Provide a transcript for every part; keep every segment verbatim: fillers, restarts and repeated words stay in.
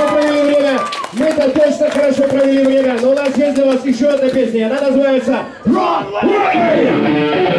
хорошо провели время. Мы-то точно хорошо провели время. Но у нас есть для вас еще одна песня. Она называется «Рок-Лей».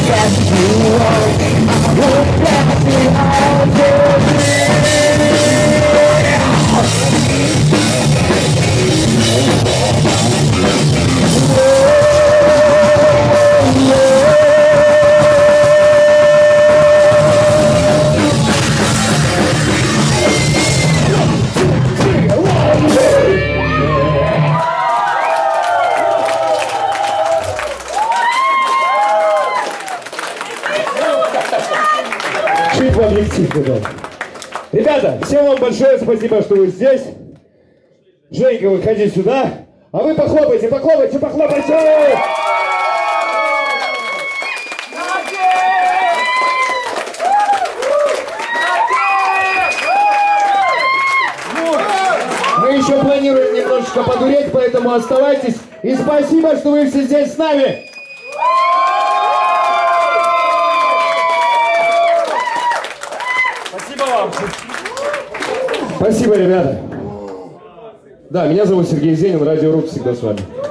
Ребята, всем вам большое спасибо, что вы здесь. Женька, выходи сюда. А вы похлопайте, похлопайте, похлопайте! Мы еще планируем немножечко подуреть, поэтому оставайтесь. И спасибо, что вы все здесь с нами. Спасибо вам. Спасибо, ребята. Да, меня зовут Сергей Зенин, Радио Руб всегда с вами.